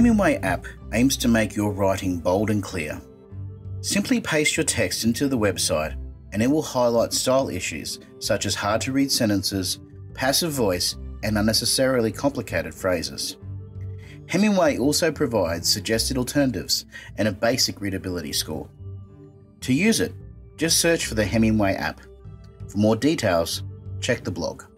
Hemingway app aims to make your writing bold and clear. Simply paste your text into the website and it will highlight style issues such as hard to read sentences, passive voice, and unnecessarily complicated phrases. Hemingway also provides suggested alternatives and a basic readability score. To use it, just search for the Hemingway app. For more details, check the blog.